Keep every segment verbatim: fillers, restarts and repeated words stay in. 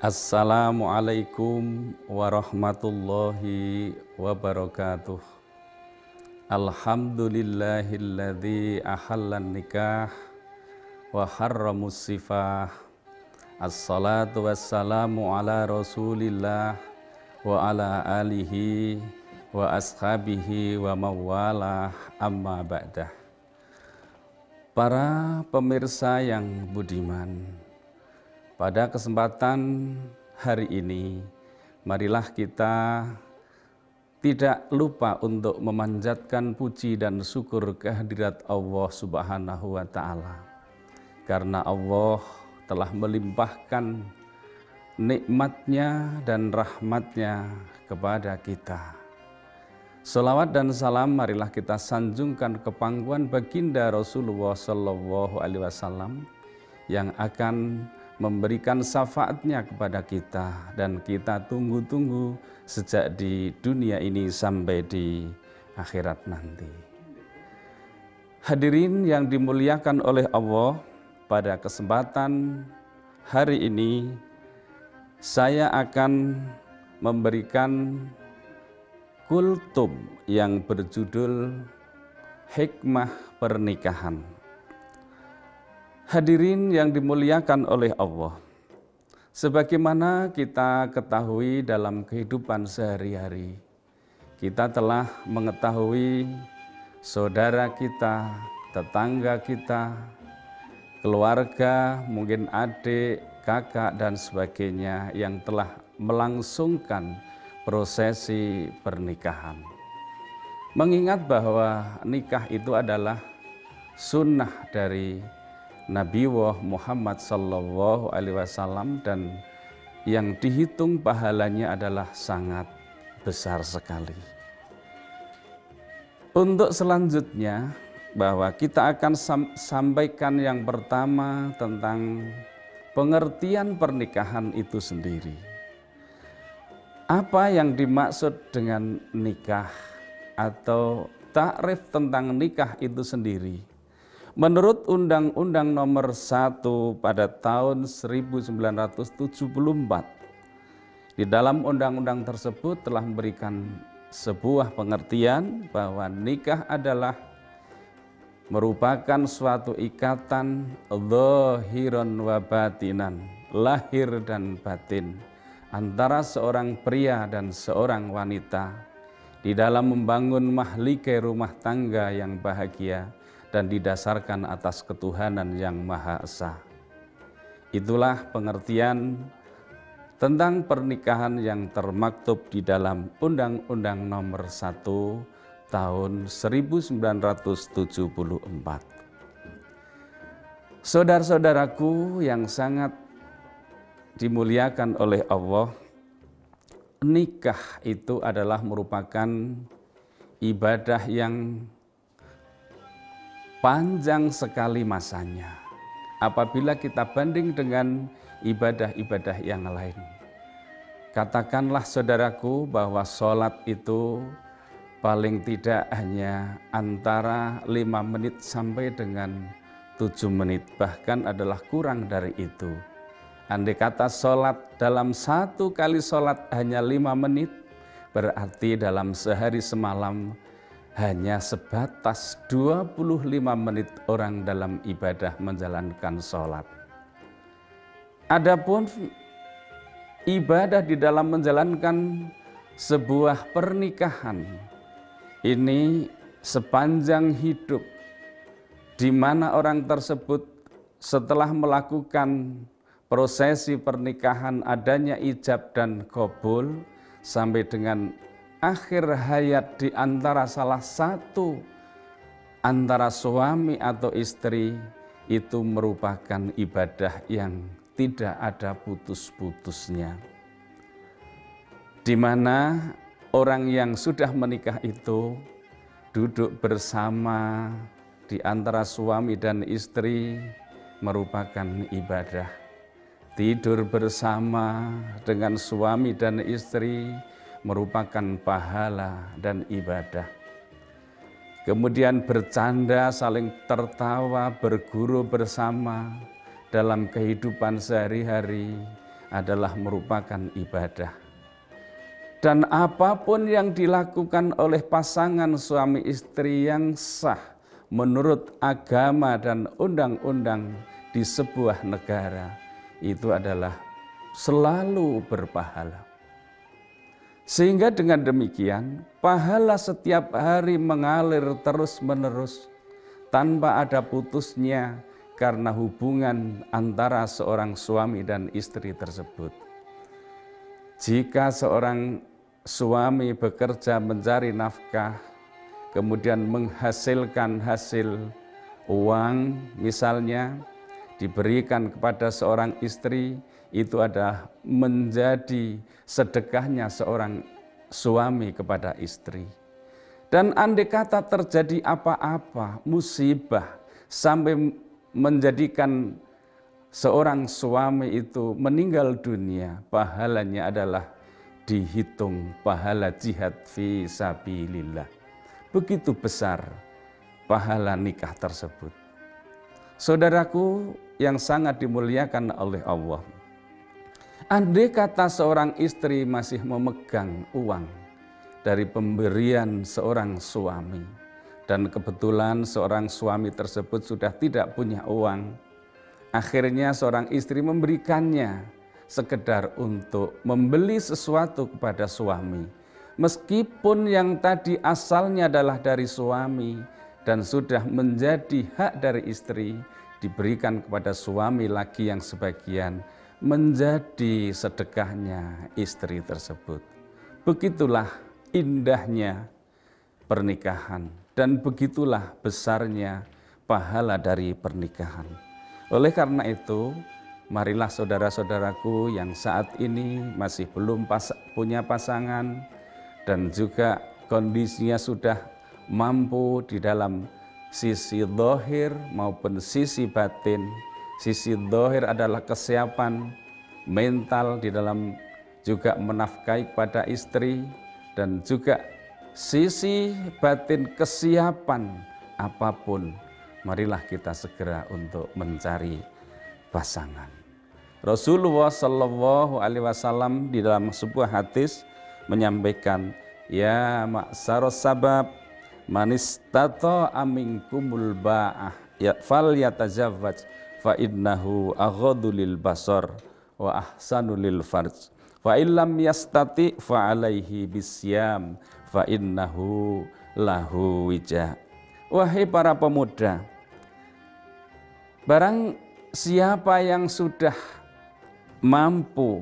Assalamualaikum warahmatullahi wabarakatuh. Alhamdulillahilladzi ahallan nikah wa harramus sifah. Assalatu wassalamu ala rasulillah wa ala alihi wa ashabihi wa mawalah, amma ba'dah. Para pemirsa yang budiman, pada kesempatan hari ini, marilah kita tidak lupa untuk memanjatkan puji dan syukur kehadirat Allah Subhanahu wa Ta'ala. Karena Allah telah melimpahkan nikmatnya dan rahmatnya kepada kita. Salawat dan salam marilah kita sanjungkan ke pangkuan baginda Rasulullah Sallallahu Alaihi Wasallam yang akan memberikan syafaatnya kepada kita dan kita tunggu-tunggu sejak di dunia ini sampai di akhirat nanti. Hadirin yang dimuliakan oleh Allah, pada kesempatan hari ini saya akan memberikan kultum yang berjudul Hikmah Pernikahan. Hadirin yang dimuliakan oleh Allah, sebagaimana kita ketahui dalam kehidupan sehari-hari, kita telah mengetahui saudara kita, tetangga kita, keluarga, mungkin adik, kakak, dan sebagainya yang telah melangsungkan prosesi pernikahan. Mengingat bahwa nikah itu adalah sunnah dari Nabi Muhammad Sallallahu Alaihi Wasallam dan yang dihitung pahalanya adalah sangat besar sekali. Untuk selanjutnya, bahwa kita akan sam- sampaikan yang pertama tentang pengertian pernikahan itu sendiri. Apa yang dimaksud dengan nikah atau takrif tentang nikah itu sendiri? Menurut Undang-Undang Nomor satu pada tahun seribu sembilan ratus tujuh puluh empat, di dalam undang-undang tersebut telah memberikan sebuah pengertian bahwa nikah adalah merupakan suatu ikatan zahiran wa batinan, lahir dan batin, antara seorang pria dan seorang wanita di dalam membangun mahligai rumah tangga yang bahagia dan didasarkan atas ketuhanan yang Maha Esa. Itulah pengertian tentang pernikahan yang termaktub di dalam Undang-Undang Nomor satu tahun seribu sembilan ratus tujuh puluh empat. Saudara-saudaraku yang sangat dimuliakan oleh Allah, nikah itu adalah merupakan ibadah yang panjang sekali masanya apabila kita banding dengan ibadah-ibadah yang lain. Katakanlah saudaraku bahwa sholat itu paling tidak hanya antara lima menit sampai dengan tujuh menit, bahkan adalah kurang dari itu. Andai kata sholat dalam satu kali sholat hanya lima menit, berarti dalam sehari semalam hanya sebatas dua puluh lima menit orang dalam ibadah menjalankan sholat. Adapun ibadah di dalam menjalankan sebuah pernikahan, ini sepanjang hidup, di mana orang tersebut setelah melakukan prosesi pernikahan, adanya ijab dan qabul, sampai dengan akhir hayat di antara salah satu antara suami atau istri, itu merupakan ibadah yang tidak ada putus-putusnya. Di mana orang yang sudah menikah itu duduk bersama di antara suami dan istri merupakan ibadah. Tidur bersama dengan suami dan istri merupakan pahala dan ibadah. Kemudian bercanda, saling tertawa, berguru bersama dalam kehidupan sehari-hari adalah merupakan ibadah. Dan apapun yang dilakukan oleh pasangan suami istri yang sah menurut agama dan undang-undang di sebuah negara, itu adalah selalu berpahala. Sehingga dengan demikian, pahala setiap hari mengalir terus-menerus tanpa ada putusnya karena hubungan antara seorang suami dan istri tersebut. Jika seorang suami bekerja mencari nafkah, kemudian menghasilkan hasil uang misalnya diberikan kepada seorang istri, itu adalah menjadi sedekahnya seorang suami kepada istri. Dan andai kata terjadi apa-apa, musibah, sampai menjadikan seorang suami itu meninggal dunia, pahalanya adalah dihitung pahala jihad fi sabilillah. Begitu besar pahala nikah tersebut. Saudaraku yang sangat dimuliakan oleh Allah, andai kata seorang istri masih memegang uang dari pemberian seorang suami, dan kebetulan seorang suami tersebut sudah tidak punya uang, akhirnya seorang istri memberikannya sekedar untuk membeli sesuatu kepada suami. Meskipun yang tadi asalnya adalah dari suami dan sudah menjadi hak dari istri, diberikan kepada suami lagi yang sebagian menjadi sedekahnya istri tersebut. Begitulah indahnya pernikahan dan begitulah besarnya pahala dari pernikahan. Oleh karena itu, marilah saudara-saudaraku yang saat ini masih belum pas, punya pasangan dan juga kondisinya sudah mampu di dalam sisi zahir maupun sisi batin. Sisi zahir adalah kesiapan mental di dalam juga menafkahi kepada istri, dan juga sisi batin kesiapan apapun. Marilah kita segera untuk mencari pasangan. Rasulullah Shallallahu Alaihi Wasallam di dalam sebuah hadis menyampaikan, ya ma'saros sabab manistata aminkumul ba'ah ya fal yatazawwaj fa innahu aghaddu lil basar wa ahsanu lil farj fa illam yastati fa alaihi bisyam fa innahu lahu wija. Wahai para pemuda, barang siapa yang sudah mampu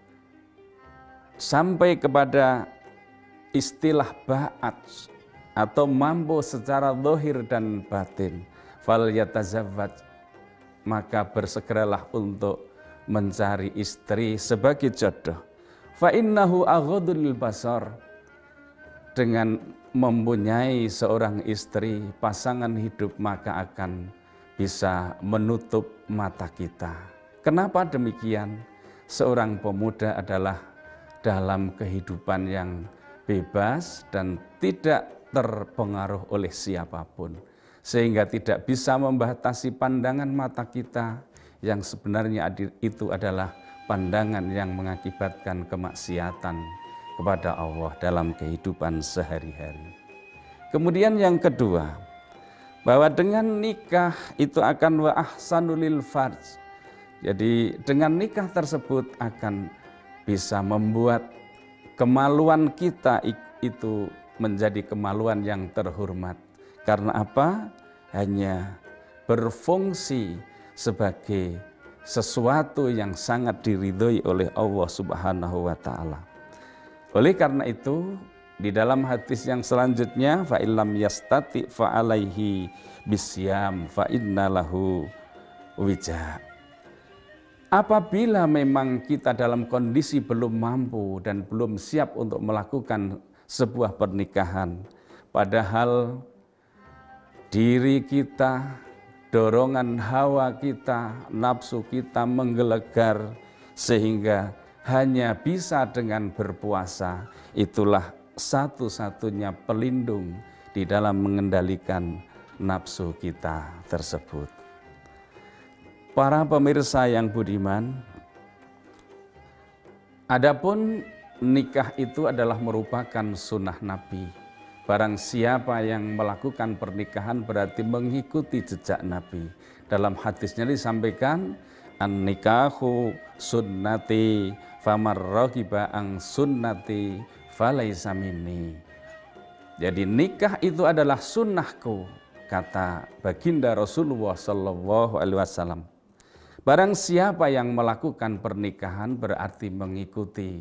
sampai kepada istilah ba'at atau mampu secara zahir dan batin, fal yatazawwaj, maka bersegeralah untuk mencari istri sebagai jodoh. Fa innahu aghaddu lil basar, dengan mempunyai seorang istri, pasangan hidup, maka akan bisa menutup mata kita. Kenapa demikian? Seorang pemuda adalah dalam kehidupan yang bebas dan tidak terpengaruh oleh siapapun, sehingga tidak bisa membatasi pandangan mata kita yang sebenarnya itu adalah pandangan yang mengakibatkan kemaksiatan kepada Allah dalam kehidupan sehari-hari. Kemudian yang kedua, bahwa dengan nikah itu akan wa ahsanu lil farj. Jadi dengan nikah tersebut akan bisa membuat kemaluan kita itu menjadi kemaluan yang terhormat. Karena apa? Hanya berfungsi sebagai sesuatu yang sangat diridhoi oleh Allah Subhanahu wa taala. Oleh karena itu, di dalam hadis yang selanjutnya, fa illam yastati fa alaihi bisyam fa innalahu wija. Apabila memang kita dalam kondisi belum mampu dan belum siap untuk melakukan sebuah pernikahan, padahal diri kita, dorongan hawa kita, nafsu kita menggelegar sehingga hanya bisa dengan berpuasa, itulah satu-satunya pelindung di dalam mengendalikan nafsu kita tersebut. Para pemirsa yang budiman, Adapun nikah itu adalah merupakan sunnah Nabi. Barang siapa yang melakukan pernikahan berarti mengikuti jejak Nabi. Dalam hadisnya disampaikan, an-nikahu sunnati famar raghiba ang sunnati falaisa minni. Jadi nikah itu adalah sunnahku, kata baginda Rasulullah Shallallahu Alaihi Wasallam. Barang siapa yang melakukan pernikahan berarti mengikuti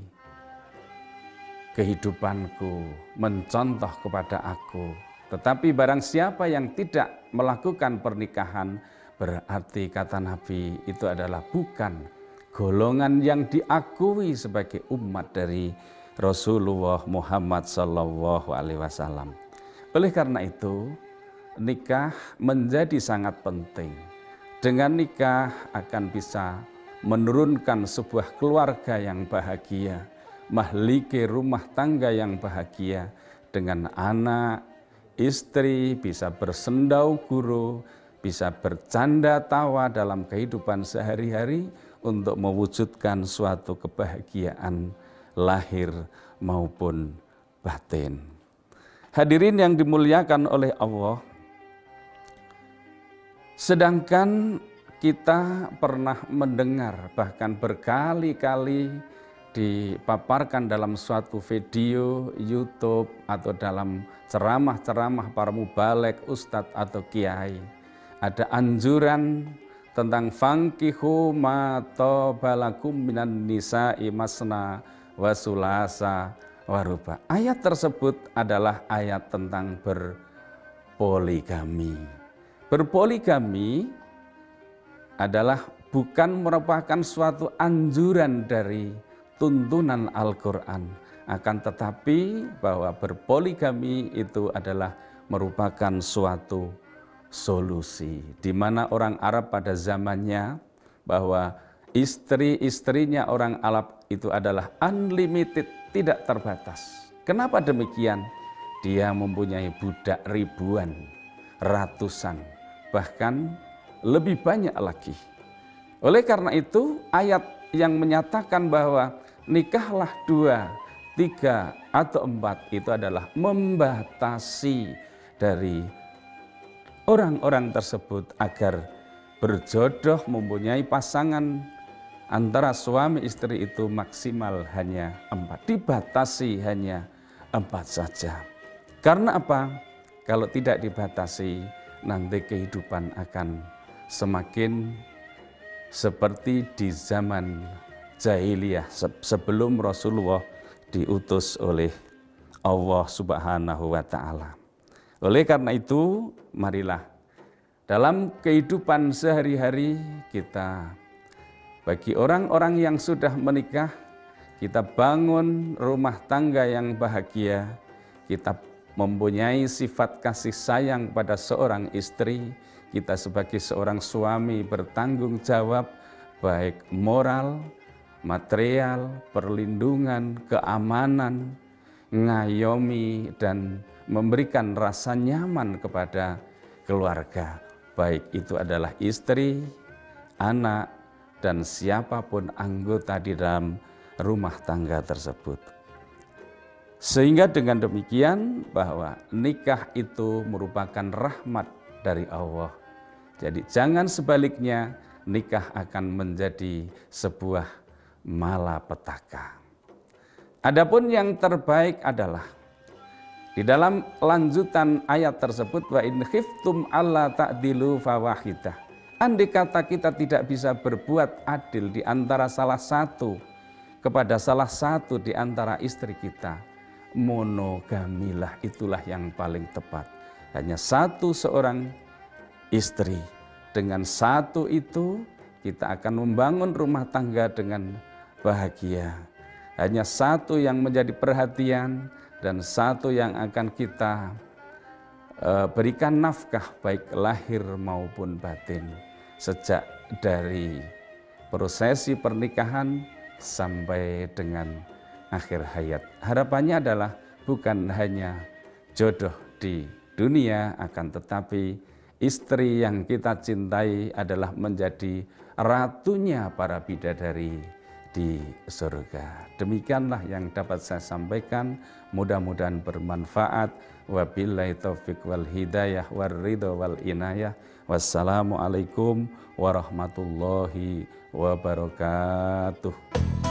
kehidupanku, mencontoh kepada aku. Tetapi barang siapa yang tidak melakukan pernikahan berarti, kata Nabi, itu adalah bukan golongan yang diakui sebagai umat dari Rasulullah Muhammad Shallallahu Alaihi Wasallam. Oleh karena itu, nikah menjadi sangat penting. Dengan nikah akan bisa menurunkan sebuah keluarga yang bahagia, mahlike rumah tangga yang bahagia, dengan anak, istri bisa bersendau guru, bisa bercanda tawa dalam kehidupan sehari-hari untuk mewujudkan suatu kebahagiaan lahir maupun batin. Hadirin yang dimuliakan oleh Allah, sedangkan kita pernah mendengar, bahkan berkali-kali dipaparkan dalam suatu video YouTube atau dalam ceramah-ceramah para mubalek, ustadz atau kiai, ada anjuran tentang fankihu ma tobalakum minan nisa'i masna wa sulasa wa ruba. Ayat tersebut adalah ayat tentang berpoligami. Berpoligami adalah bukan merupakan suatu anjuran dari tuntunan Al-Quran, akan tetapi bahwa berpoligami itu adalah merupakan suatu solusi, di mana orang Arab pada zamannya bahwa istri-istrinya orang Arab itu adalah unlimited, tidak terbatas. Kenapa demikian? Dia mempunyai budak ribuan, ratusan, bahkan lebih banyak lagi. Oleh karena itu, ayat yang menyatakan bahwa nikahlah dua, tiga, atau empat itu adalah membatasi dari orang-orang tersebut agar berjodoh, mempunyai pasangan antara suami istri itu maksimal hanya empat, dibatasi hanya empat saja. Karena apa? Kalau tidak dibatasi, nanti kehidupan akan semakin seperti di zaman jahiliyah sebelum Rasulullah diutus oleh Allah Subhanahu wa Ta'ala. Oleh karena itu, marilah dalam kehidupan sehari-hari kita, bagi orang-orang yang sudah menikah, kita bangun rumah tangga yang bahagia, kita mempunyai sifat kasih sayang pada seorang istri, kita sebagai seorang suami bertanggung jawab baik moral, material, perlindungan, keamanan, ngayomi dan memberikan rasa nyaman kepada keluarga, baik itu adalah istri, anak, dan siapapun anggota di dalam rumah tangga tersebut. Sehingga dengan demikian bahwa nikah itu merupakan rahmat dari Allah. Jadi jangan sebaliknya, nikah akan menjadi sebuah malapetaka. Adapun yang terbaik adalah di dalam lanjutan ayat tersebut, wa in khiftum alla ta'dilu fawahidah. Andai kata kita tidak bisa berbuat adil di antara salah satu kepada salah satu di antara istri kita, monogamilah, itulah yang paling tepat. Hanya satu seorang istri. Dengan satu itu kita akan membangun rumah tangga dengan bahagia. Hanya satu yang menjadi perhatian dan satu yang akan kita uh, berikan nafkah baik lahir maupun batin. Sejak dari prosesi pernikahan sampai dengan akhir hayat. Harapannya adalah bukan hanya jodoh di dunia, akan tetapi istri yang kita cintai adalah menjadi ratunya para bidadari di surga. Demikianlah yang dapat saya sampaikan, mudah-mudahan bermanfaat. Wabillahi taufiq wal hidayah war ridho wal inayah. Wassalamualaikum warahmatullahi wabarakatuh.